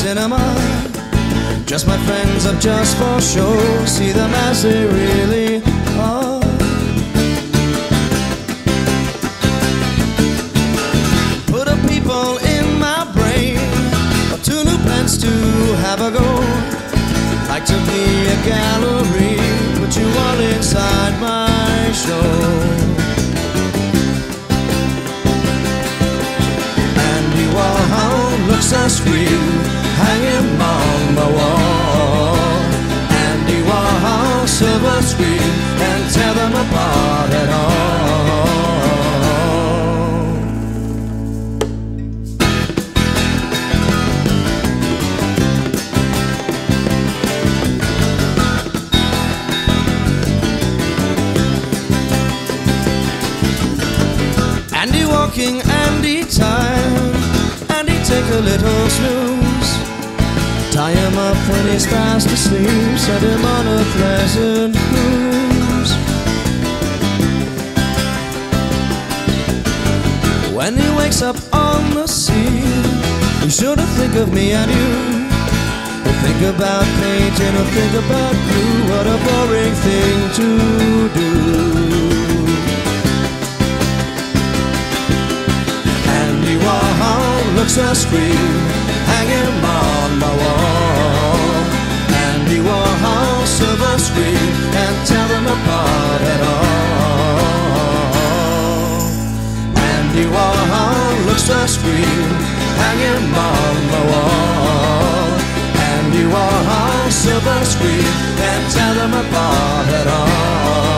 cinema. Just my friends up just for show, see them as they really are. Put up people in my brain, or 2 new plans to have a go. Like to be a gallery, put you all inside my show. Andy Warhol looks so sweet, hanging on the wall. Andy Warhol, silver screen, can't tear them apart at all. Andy walking, Andy tired, Andy take a little snooze. Tie him up when he's fast asleep, set him on a pleasant cruise. When he wakes up on the sea, he's sure to think of me and you. He'll think about painting, he'll think about glue. What a boring thing to do. Andy Warhol looks so sweet, hanging on my wall. Andy Warhol, silver screen, can't tell them apart at all. Andy Warhol looks so sweet, hanging on my wall. Andy Warhol, silver screen, can't tell them apart at all.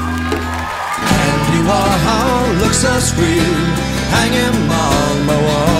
Warhol looks so sweet, hanging on my wall.